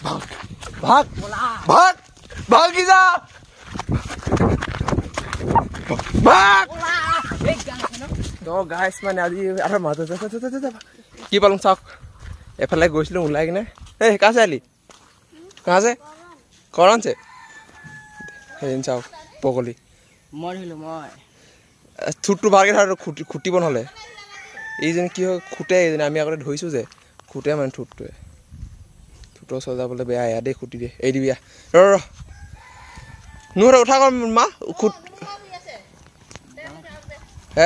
ভাগ ভাগ ভাগি যা ভাগ তো গাইছ মানে আজি আৰু মাজত কি পালোঁ চাওক এফালে গৈছিলোঁ ওলাই কিনে এই কাছে আলি কাছে কৰণ চে সেইদিন চাওক পগলি মই ধৰিলোঁ মই থুটটো ভালকৈ ধৰ খুটিব নহ'লে এইজনী কি হয় খুটে এইজনী আমি আগতে ধৰিছোঁ যে খুটে মানে থুটটোৱে থুটৰ সজাবলৈ বেয়া এয়া দেই খুটি দিয়ে এই দিবি ৰ নোৰ উঠা কৰ মা খুট হে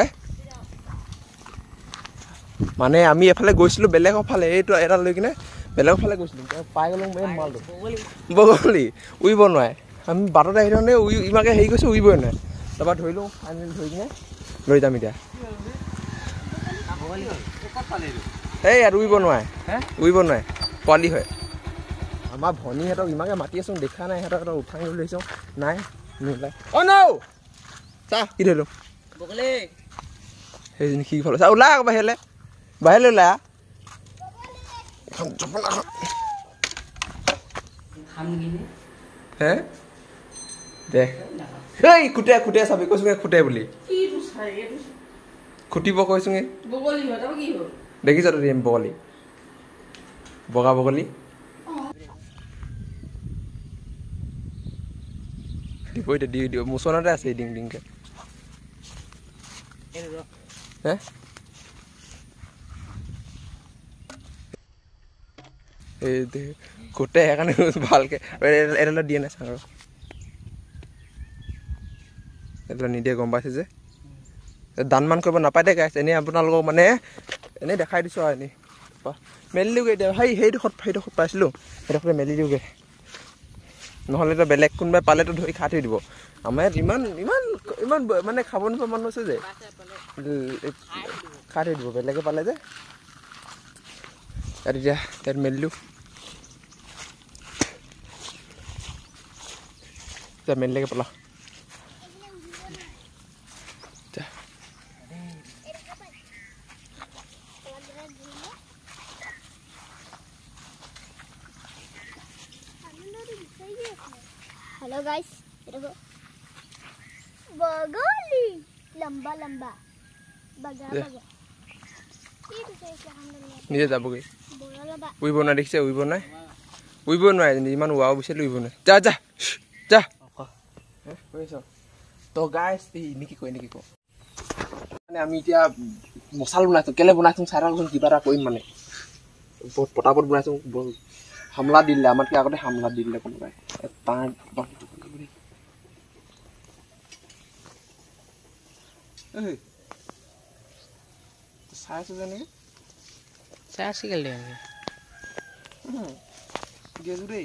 মানে আমি এফালে গৈছিলোঁ বেলেগৰ ফালে এইটো এটা লৈ কিনে বেলেগৰ ফালে গৈছিলোঁ পাই গ'লোঁ এই মালটো বগলী উৰিব নোৱাৰে আমি বাটত আহি থাকোঁতে ইমানকৈ হেৰি কৰিছোঁ উৰিবই নোৱাৰে তাৰপৰা ধৰিলোঁ আনি ধৰি কিনে লৈ যাম এতিয়া এই আৰু উৰিব নোৱাৰে পোৱালি হয় আমাৰ ভনীহঁতক ইমানকৈ মাতি আছোঁ দেখা নাই সিহঁতক উঠাই লৈ লৈছোঁ নাই নোলায় অ' নৌ চা কি ধৰিলোঁ সেইজনী কি ফল চা ওলাই আকৌ বাহিৰলৈ ওলাই হে দে এই খুটে চাবি কৈছোঁগে খুটে বুলি খুটিব কৈছোঁগে দেখিছ তই বগলী বগা বগলী দিব এতিয়া দি দিব মোচনতে আছে ডিং ডিংকৈ হে এই খুটে সেইকাৰণে ভালকৈ এডালত দিয়ে নাই চাওঁ এডালত নিদিয়ে গম পাইছে যে দানমান কৰিব নাপায় দে গাইছ এনেই আপোনালোকক মানে এনেই দেখাই দিছোঁ আৰু এনেই মেলি দিওঁগৈ এতিয়া সেইডোখৰত পাইছিলোঁ সেইডোখৰতে মেলি দিওঁগৈ নহ'লে তো বেলেগ কোনোবাই পালেতো ধৰি খাই থৈ দিব আমাৰ ইয়াত ইমান মানে খাব নোপোৱা মানুহ আছে যে খাই থৈ দিব বেলেগে পালে যে এতিয়া তাত মেলিলোঁ এতিয়া মেলিলেকে পলা हेलो गाइस देखो बगली लंबा लंबा बगा बगा ये तो सही से हम लोग নিজে যাবগৈ উইব নাই দেখিছে উইব নোৱাৰে ইমান উৱাও বিচাৰিলে উইব নোৱাৰে যা তো গাইছ নেকি কওঁ মানে আমি এতিয়া মছালা বনাইছোঁ কেলে বনাইছোঁ চাই থাকোঁচোন কিবা এটা কৰিম মানে বহুত পটাপট বনাইছোঁ হামলা দি দিলে আমাতকৈ আগতে হামলা দি দিলে কোনোবাই চাই আছোঁ যেনেকৈ চাই আছোঁ কেলে গেজু দেই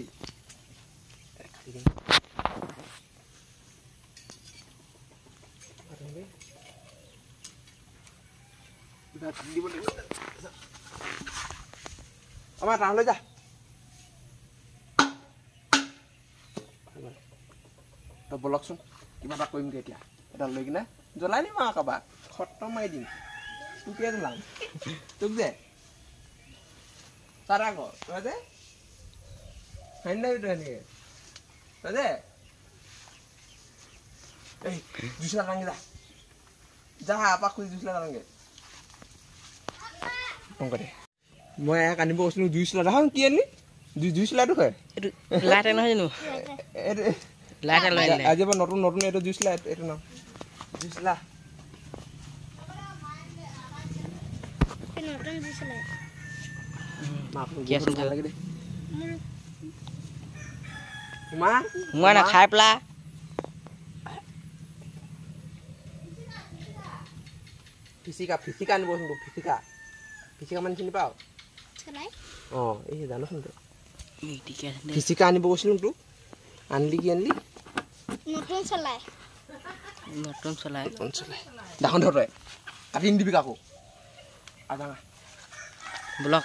আমাৰ টাউনলৈ যা তই বলকচোন কিবা এটা কৰিমগৈ এতিয়া এটা লৈ কিনে জ্বলাই দিম আৰু কাৰোবাক খতম মাৰি দিম তোকে জ্বলাম তোক যে তাৰ আকৌ তই যে তই এনেকৈ তই যে এই জুইচলা দাঙি যা এপাক খুজি জুইচলা দাঙে মই এক আনিব কৈছিলোঁ জুই চলা দেখোন কি আনিলি জুই চলাটো হয় লাইট নহয় জানো আজি পৰা নতুন এইটো জুই চলা এইটো নাম জুই চলা মই না খাই পেলা ফিচিকা আনিবচোন তোক ফিচিকা মানে চিনি পাওঁ অঁ এই জানোচোন তই ফিচিকা আনিব কৈছিলোঁ তোক আনলি কি আনলি নতুন চলাই দেখোন ধৰ তই কাটি নিদিবি কাকো ব্লক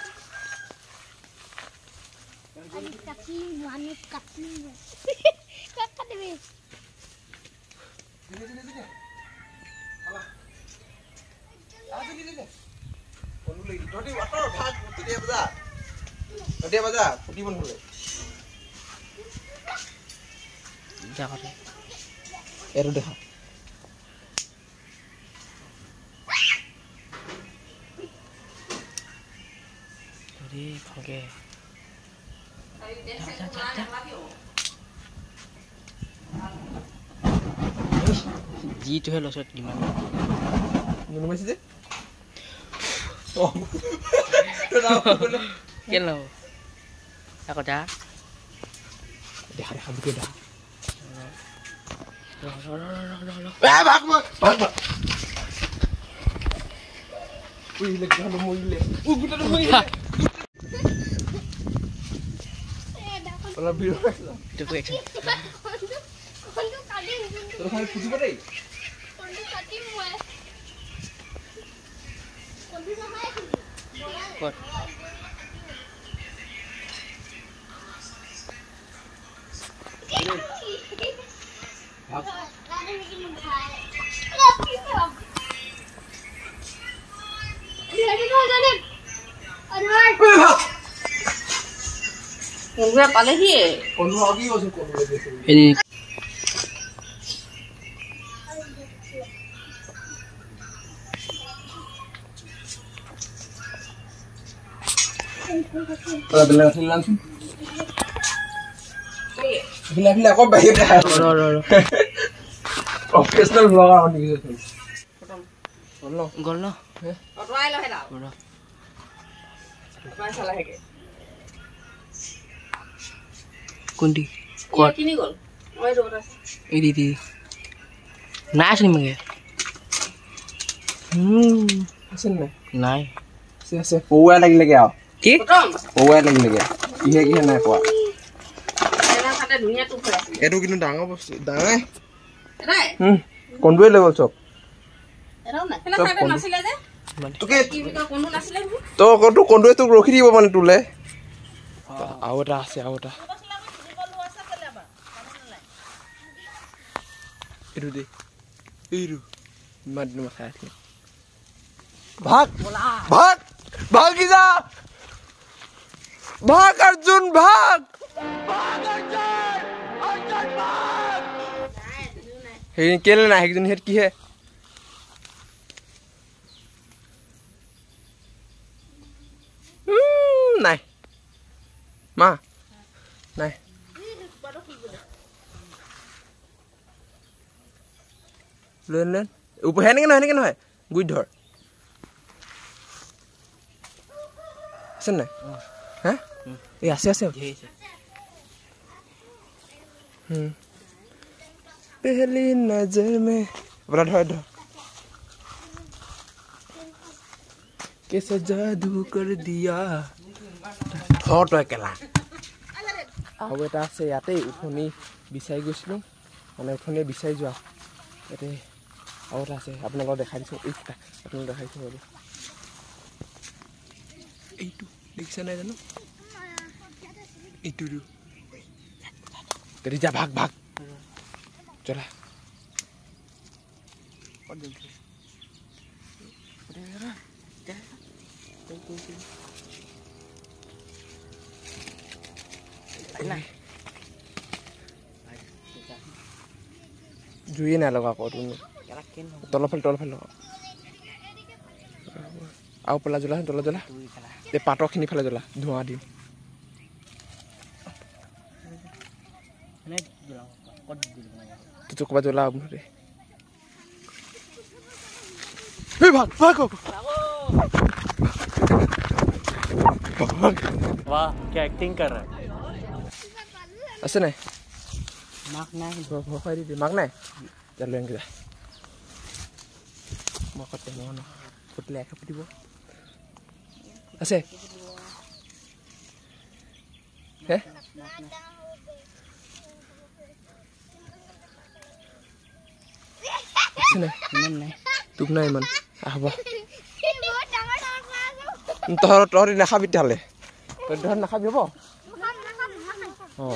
তহঁতি ভাগ বাজা ফুটিব নহ'লে জাগতে এইটো দেখা ধৰি ভালকে যিটোহে লৈছত কিমান নুনুমাইছে যে কেন ল'ব আকৌ যা দেখা দেখা বুকে দেখা অলপ ভিৰ এইটোকো একচন কোনটো কাটিম তোৰ খালি ফুটিব দেই কোনটো কাটিম মই কোনটো নহয় ক'ত কোনটোৱে পালেহি কোনটো আগি গৈছে কোনটো গৈছে হেৰি বেলেগ আছিল নামচোন ভিলা আকৌ বাহিৰতে প্ৰফেচনেল ব্লগাৰ মানে কি গ'ল ন কোনটি ক'ত এই দি নাই আছে নেকি আছে নাই নাই আছে আছে পৌৱাই লাগিলেগে আৰু কি পৌৱাই লাগিলেগে কিহে কিহে নাই কোৱা এইটো কিন্তু ডাঙৰ বস্তু ডাঙৰ কন্দুৱে লৈ গ'ল চব তোক কন্দুৱে তোক ৰখি দিব মানে তোলে আৰু এটা আছে আৰু এটা এইটো দে এইটো ইমান দিনৰ মই চাই আছিলো ভাগ ভাগ ভাগি যা ভাগ অৰ্জুন ভাগ সেই কেলে নাই সেইজন হেত কিহে নাই মা নাই লেন লেন সেনেকে নহয় গুইত ধৰ আছে নাই হা এই আছে আছে पहली नजर में बड़ा धर धर कैसे जादू कर दिया ধৰ তই কেলা আৰু এটা আছে ইয়াতে উঠনি বিচাৰি গৈছিলোঁ মানে উঠনি বিচাৰি যোৱা ইয়াতে আৰু এটা আছে আপোনালোকক দেখাই দিছোঁ এইটা আপোনালোকক দেখাই দিছোঁ বাৰু এইটো দেখিছে নাই জানো এইটো তেৰি যা ভাগ ভাগ চলা জুইয়ে নাই লগা আকৌ তুমি তলৰ ফালে লগা আৰু পেলা জ্বলা তলত জ্বলা এই পাতৰখিনি ফালে জ্বলা ধোঁৱা দিম ক'ৰবাত জ্বলা মুঠতে ভাগ ভাগ वाह क्या एक्टिंग कर रहा है আছে নাই मार्क নাই ভয় দি মাক নাই যা লৈ আনিবা মই কতে ন ফুটলে একে ফুটিব আছে হে আছে নাই ইমান নাই তোক নাই ইমান আহব তহঁতি নাখাবি তেতিয়াহ'লে তহঁতি নাখাবি হ'ব অঁ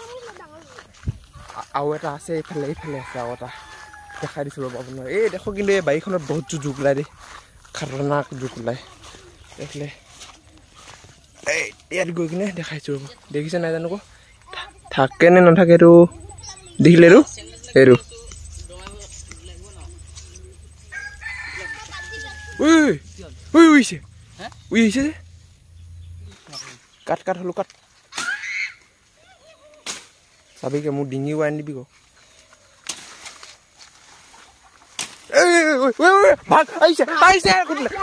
আৰু এটা আছে এইফালে আছে আৰু এটা দেখাই দিছোঁ ৰ'ব আপোনাৰ এই দেখো কিন্তু এই বাৰীখনত বহুত জোক ওলাই দেই খাতৰনাক জোক ওলাই এইফালে এই ইয়াত গৈ কিনে দেখাইছোঁ ৰ'ব দেখিছে নাই জানো আকৌ থাকে নে নাথাকে এইটো দেখিলে ৰু এৰু উই উই উইছে উইছে যে কাট কাট হলো কাট চাবিকে মোৰ ডিঙি ওৱাই দিবি ক ভাগ আহিছে আহিছে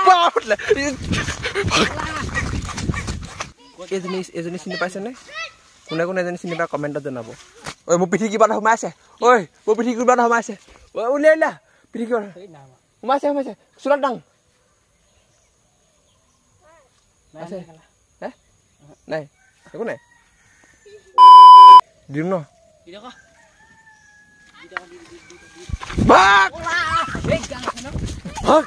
এজনী চিনি পাইছেনে কোনে কোনে এজনী চিনি পাই কমেণ্টত জনাব ঐ মোৰ পিঠি কিবা এটা সোমাইছে ঐ মোৰ পিঠি কিবা এটা সোমাইছে ঐ উলিয়াই লা পিঠি কিবা সোমাইছে সোমাইছে চোলাত দাং আছে হে নাই একো নাই দিম ন ভাগ ভাগ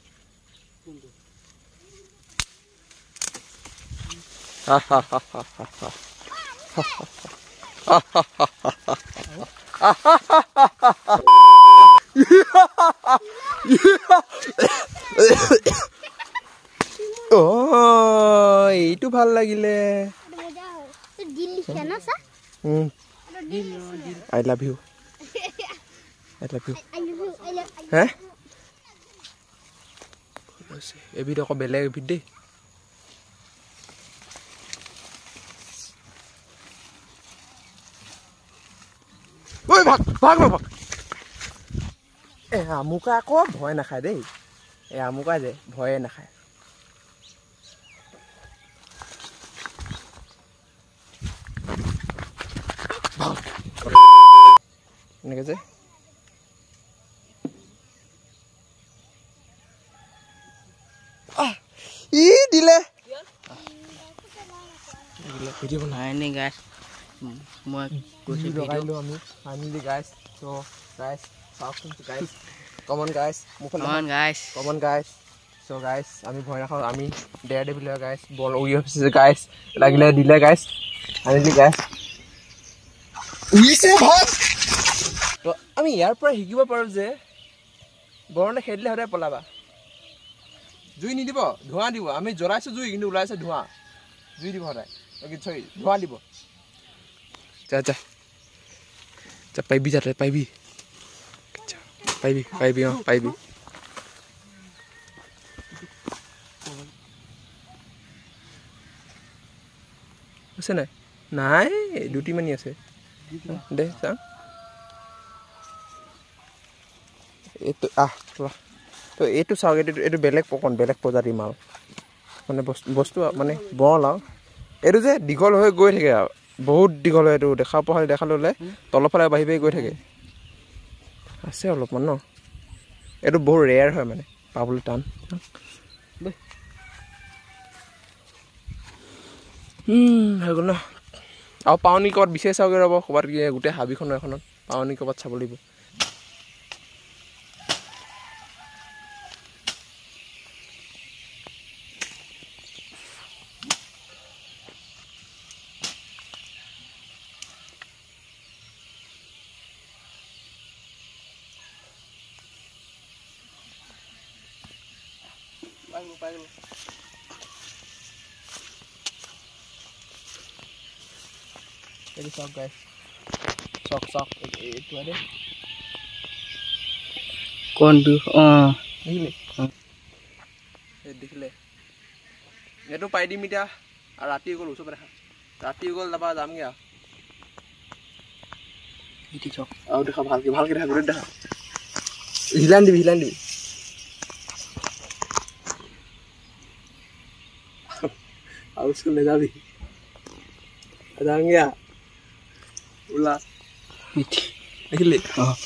ha ha ha ha ha ha oh itu ভাল লাগিলে I love you হে এই ভিডিও কো বেলেগ ভিডিও ঐ ভাগ ভাগ ভাগ আমুকা আকৌ ভয় নাখায় দেই আমুকা যে ভয়ে নাখায় এনেকে যে ই দিলে ভিডিও নাই নে গাইছ মই কৈছো লগাইলো আমি ফাইনালি গাইছ সো গাইছ চাওকচোন গাইছ কমন গাইছ কমন গাইছ সো গাইছ আমি ভয় নাখাওঁ আমি ডেয়াৰ ডেভিল গাইছ বল উই অফিছে গাইছ লাগিলে দিলে গাইছ ফাইনালি গাইছ উইছে ভাগ তো আমি ইয়াৰ পৰা শিকিব পাৰোঁ যে বৰণে খেদিলে সদায় পলাবা জুই নিদিব ধোঁৱা দিব আমি জ্বলাইছোঁ জুই কিন্তু ওলাইছে ধোঁৱা জুই দিব সদায় চৰি ধোঁৱা দিব যা যা যা পাইবি যা পাইবি পাইবি পাইবি অঁ পাইবি আছে নাই নাই দুটিমানি আছে দে চা এইটো তো এইটো চাওক এইটো বেলেগ পকন বেলেগ প্ৰজাতিৰ মাল মানে বস্তু মানে বল আৰু এইটো যে দীঘল হৈ গৈ থাকে আৰু বহুত দীঘল হয় এইটো দেখা পোৱা দেখা ল'লে তলৰ ফালে বাঢ়ি বাঢ়ি গৈ থাকে আছে অলপমান ন এইটো বহুত ৰেয়াৰ হয় মানে পাবলৈ টান হৈ গ'ল ন আৰু পাৱনি ক'ৰবাত বিচাৰি চাওঁগৈ ৰ'ব ক'ৰবাত গোটেই হাবিখন এখনত পাৱনি ক'ৰবাত চাব লাগিব Jadi sok guys, sok itu ada. Kondu, Ini, dikle. Itu pai di media, rati gol usah berha. Rati gol dapat jam ya. itu sok. Ah udah bhal ke dah, udah. Hilang di. Harus kena jadi. Ada enggak? Ulah. Itu. Dikle.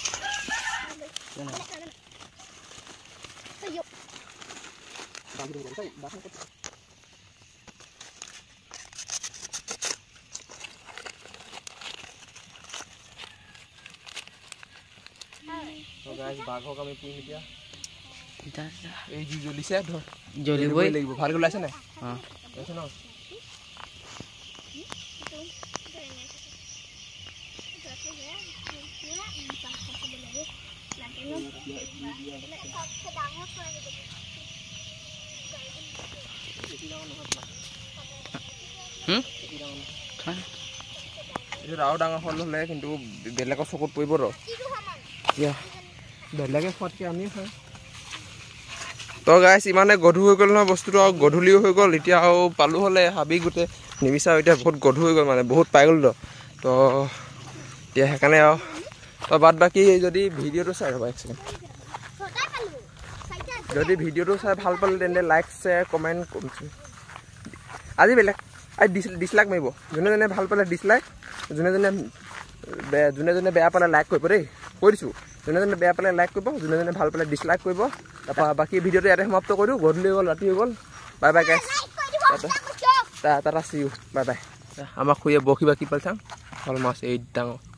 So guys, বাঘক আমি পুহি নিদিয়া এই যি জ্বলিছে ধৰ জ্বলিবই লাগিব ভালকৈ ওলাইছে নাই আছে ন আৰু ডাঙৰ হ'ল হ'লে কিন্তু বেলেগৰ চকুত পৰিব ৰ এতিয়া বেলেগে খোৱাতকৈ আমিয়ে খাওঁ তো গাইছ ইমানে গধুৰ হৈ গ'ল নহয় বস্তুটো আৰু গধূলিও হৈ গ'ল এতিয়া আৰু পালোঁ হ'লে হাবি গোটেই নিবিচাৰোঁ এতিয়া বহুত গধুৰ হৈ গ'ল মানে বহুত পাই গ'ল তো এতিয়া সেইকাৰণে আৰু তো বাদ বাকী যদি ভিডিঅ'টো চাই ৰ'বা এক ছেকেণ্ড যদি ভিডিঅ'টো চাই ভাল পালে তেন্তে লাইক শ্বেয়াৰ কমেণ্ট আজি বেলেগ ডিছলাইক মাৰিব যোনে যোনে ভাল পালে ডিছলাইক যোনে যোনে বেয়া পালে লাইক কৰিব দেই কৈ দিছোঁ যোনে যোনে বেয়া পালে লাইক কৰিব যোনে যোনে ভাল পালে ডিছলাইক কৰিব তাৰপৰা বাকী ভিডিঅ'টো ইয়াতে সমাপ্ত কৰি দিওঁ গধূলি হৈ গ'ল ৰাতি হৈ গ'ল বাই বাই গাইছ tata see you bye bye আমাৰ খুৰীয়ে বৰশী বাকি পাল চাওঁ হ'ল মাছ এই ডাঙৰ